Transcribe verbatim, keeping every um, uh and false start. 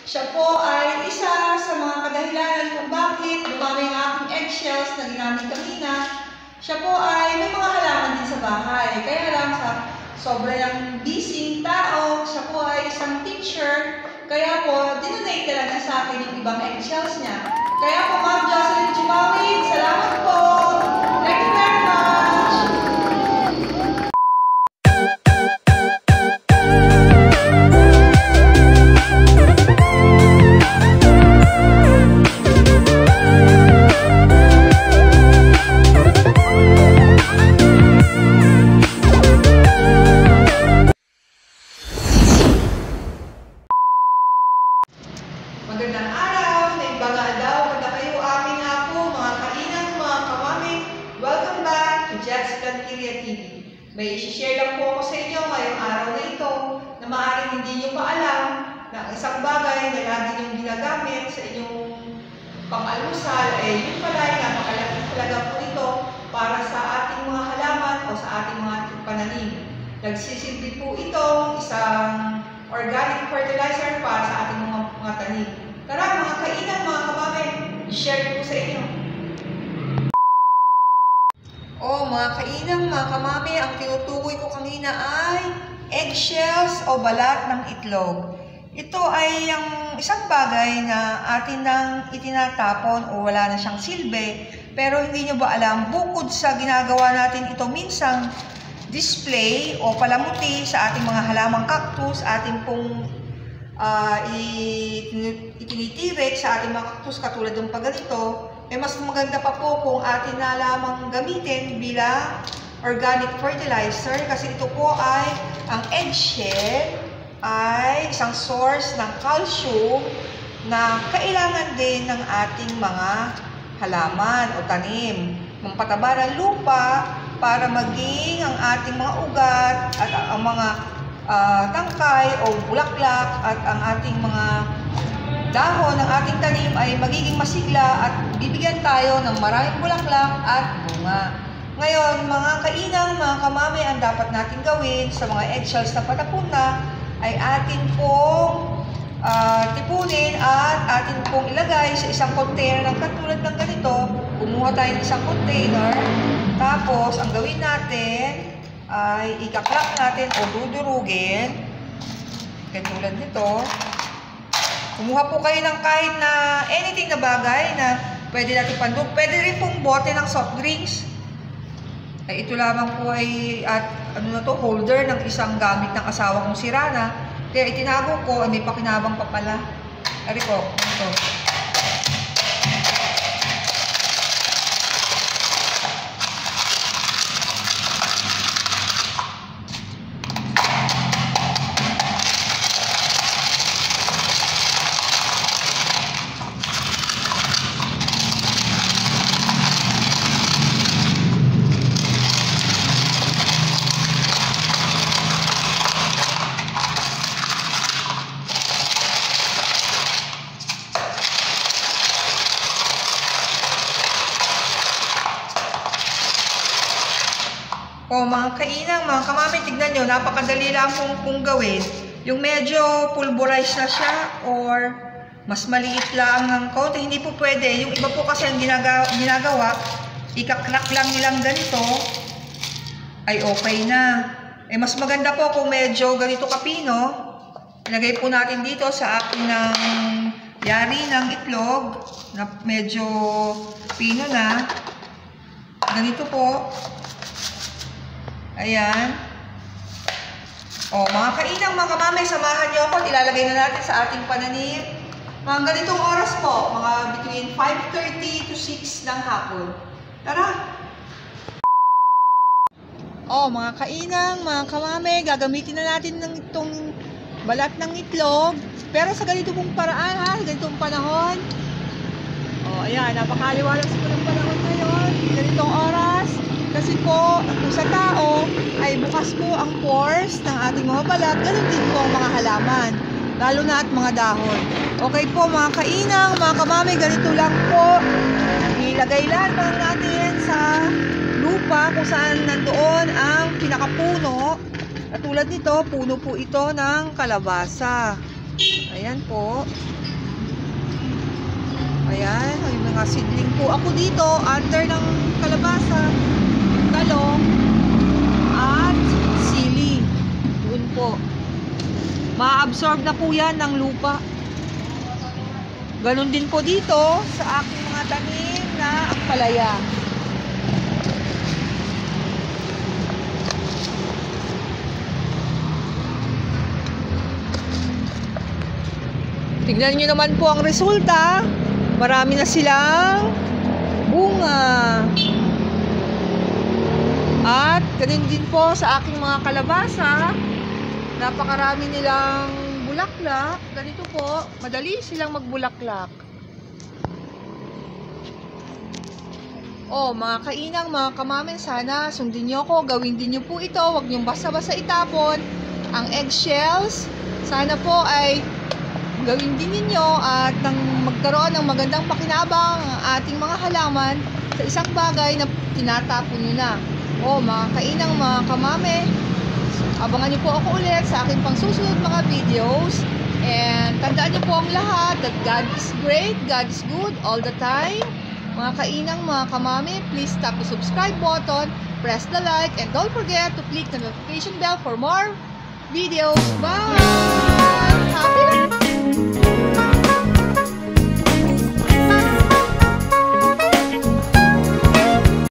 Siya po ay isa sa mga kadahilanan kung bakit dumami ang aking eggshells na ginamit kanina. Siya po ay may mga halaman din sa bahay. Kaya lang sa sobrang busy tao, siya po ay isang teacher. Kaya po, dinonate talaga sa akin yung ibang eggshells niya. Kaya po, Ma'am Jocelyn Chumawin, salamat po! Thank you very much! Magandang araw, naibanga daw kada kayo aking apo, mga kainang, mga kamame. Welcome back to Planteria T V. May isi-share lang po ako sa inyo ngayong araw na ito na maaaring hindi nyo pa alam na ang isang bagay na lagi nyong ginagamit sa inyong pang-almusal ay yung pala ay napakalaking talaga po ito para sa ating mga halaman o sa ating mga pananim. Nagsisilbi po itong isang organic fertilizer para sa ating mga, mga tanim. Tara mga kainang, mga kamame, i-share ko sa inyo. O mga kainang, mga kamame, ang tinutukoy ko kanina ay eggshells o balat ng itlog. Ito ay ang isang bagay na atin nang itinatapon o wala na siyang silbi. Pero hindi nyo ba alam, bukod sa ginagawa natin ito minsang display o palamuti sa ating mga halamang cactus, ating pong uh, itinitirik sa ating mga cactus katulad ng pagganito, eh mas maganda pa po kung atin na lamang gamitin bilang organic fertilizer kasi ito po ay ang eggshell ay isang source ng calcium na kailangan din ng ating mga halaman o tanim. Pampataba ng lupa para maging ang ating mga ugat at ang mga uh, tangkay o bulaklak at ang ating mga dahon ng ating tanim ay magiging masigla at bibigyan tayo ng maraming bulaklak at bunga. Ngayon, mga kainang, mga kamame, ang dapat natin gawin sa mga eggshells na patapon na ay atin pong uh, tipunin at atin pong ilagay sa isang container ng katulad ng ganito. Kumuha tayo ng isang container. Tapos, ang gawin natin ay ikaklak natin o dudurugin. Katulad nito. Kumuha po kayo ng kahit na anything na bagay na pwede natin pandug. Pwede rin pong bote ng soft drinks. Ay ito lamang po ay at ano na to, holder ng isang gamit ng asawa kong sira na. Kaya itinago ko, may pakinabang pa pala. Ari po, ito. O mga kainang, mga kamame, tignan nyo, napakadali lang kung, kung gawin. Yung medyo pulverized na siya or mas maliit lang ng konti, hindi po pwede. Yung iba po kasi ang ginagawa, ginagawa ikaklak lang nilang ganito, ay okay na. Eh mas maganda po kung medyo ganito kapino. Ilagay po natin dito sa akin ng yari ng itlog na medyo pino na. Ganito po. Ayan. O, mga kainang, mga kamame, samahan niyo ako. Ilalagay na natin sa ating pananim. Mga ganitong oras po, mga between five thirty to six ng hapon. Tara! O, mga kainang, mga kamame, gagamitin na natin ng itong balat ng itlog. Pero sa ganito pong paraan, ha? Sa ganitong panahon. O, ayan, napakaliwalas po ng panahon ngayon. Ganitong oras. Kasi po, kung sa tao ay bukas po ang pores ng ating mga balat, ganun din po ang mga halaman, lalo na at mga dahon. Okay po mga kainang, mga kamame, ganito lang po. Ilagay lamang natin sa lupa kung saan nandoon ang pinakapuno. At tulad nito, puno po ito ng kalabasa. Ayan po. Ayan, may mga seedling po ako dito under ng kalabasa, talong, at sili. Doon po. Ma-absorb na po yan ng lupa. Ganon din po dito sa aking mga tanim na ampalaya. Tingnan nyo naman po ang resulta. Marami na silang bunga. At ganun din po sa aking mga kalabasa. Napakarami nilang bulaklak. Ganito po, madali silang magbulaklak. Oh, mga kainang, mga kamamen, sana sundin nyo ko, gawin din nyo po ito. Huwag nyo basta-basta itapon ang eggshells. Sana po ay gawin din ninyo at nang magkaroon ng magandang pakinabang ang ating mga halaman sa isang bagay na tinatapon nyo na. O mga kainang, mga kamame, abangan nyo po ako ulit sa aking pangsusunod mga videos. And tandaan nyo po ang lahat that God is great, God is good all the time. Mga kainang, mga kamame, please tap the subscribe button, press the like, and don't forget to click the notification bell for more videos. Bye! Happy